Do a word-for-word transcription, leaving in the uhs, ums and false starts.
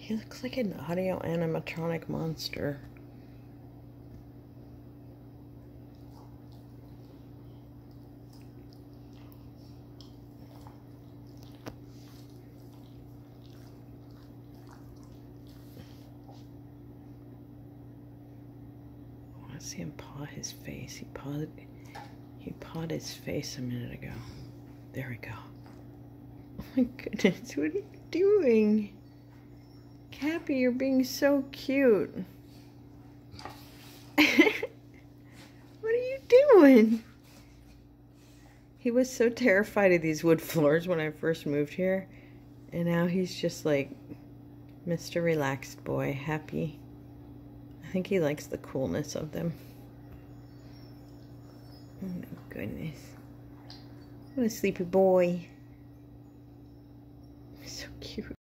He looks like an audio animatronic monster. I want to see him paw his face. He pawed, he pawed his face a minute ago. There we go. Oh my goodness, what are you doing? Cappy, you're being so cute. What are you doing? He was so terrified of these wood floors when I first moved here. And now he's just like Mister Relaxed Boy, happy. I think he likes the coolness of them. Oh my goodness. What a sleepy boy. So cute.